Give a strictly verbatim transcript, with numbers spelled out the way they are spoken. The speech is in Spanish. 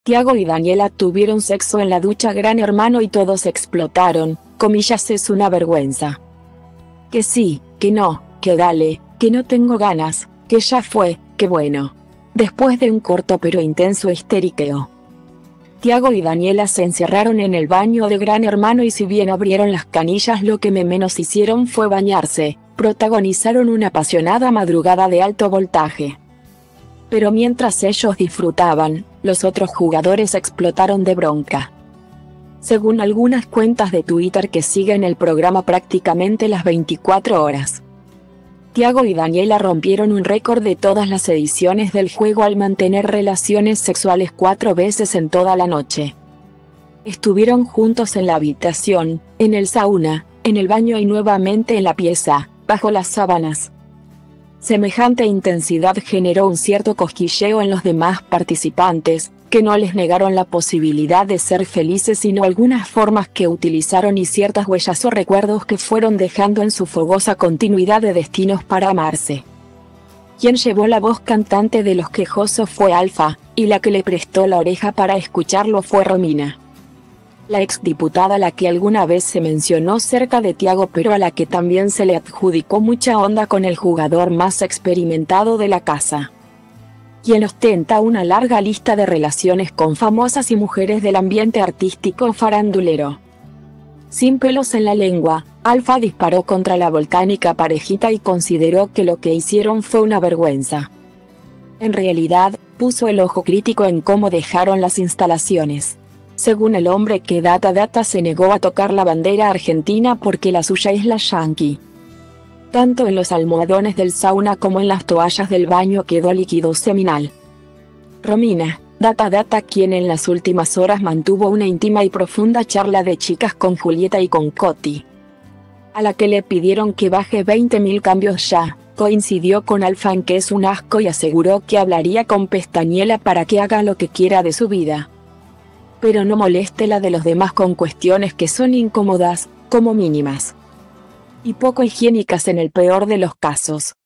Tiago y Daniela tuvieron sexo en la ducha Gran Hermano y todos explotaron, comillas es una vergüenza. Que sí, que no, que dale, que no tengo ganas, que ya fue, que bueno. Después de un corto pero intenso histeriqueo. Tiago y Daniela se encerraron en el baño de Gran Hermano y si bien abrieron las canillas lo que menos hicieron fue bañarse, protagonizaron una apasionada madrugada de alto voltaje. Pero mientras ellos disfrutaban, los otros jugadores explotaron de bronca. Según algunas cuentas de Twitter que siguen el programa prácticamente las veinticuatro horas. Tiago y Daniela rompieron un récord de todas las ediciones del juego al mantener relaciones sexuales cuatro veces en toda la noche. Estuvieron juntos en la habitación, en el sauna, en el baño y nuevamente en la pieza, bajo las sábanas. Semejante intensidad generó un cierto cosquilleo en los demás participantes, que no les negaron la posibilidad de ser felices sino algunas formas que utilizaron y ciertas huellas o recuerdos que fueron dejando en su fogosa continuidad de destinos para amarse. Quien llevó la voz cantante de los quejosos fue Alfa, y la que le prestó la oreja para escucharlo fue Romina. La exdiputada a la que alguna vez se mencionó cerca de Tiago pero a la que también se le adjudicó mucha onda con el jugador más experimentado de la casa. Quien ostenta una larga lista de relaciones con famosas y mujeres del ambiente artístico farandulero. Sin pelos en la lengua, Alfa disparó contra la volcánica parejita y consideró que lo que hicieron fue una vergüenza. En realidad, puso el ojo crítico en cómo dejaron las instalaciones. Según el hombre que Data Data se negó a tocar la bandera argentina porque la suya es la yanqui. Tanto en los almohadones del sauna como en las toallas del baño quedó líquido seminal. Romina, Data Data quien en las últimas horas mantuvo una íntima y profunda charla de chicas con Julieta y con Coti. A la que le pidieron que baje veinte mil cambios ya, coincidió con Alfa en que es un asco y aseguró que hablaría con Pestañela para que haga lo que quiera de su vida. Pero no moleste la de los demás con cuestiones que son incómodas, como mínimas. Y poco higiénicas en el peor de los casos.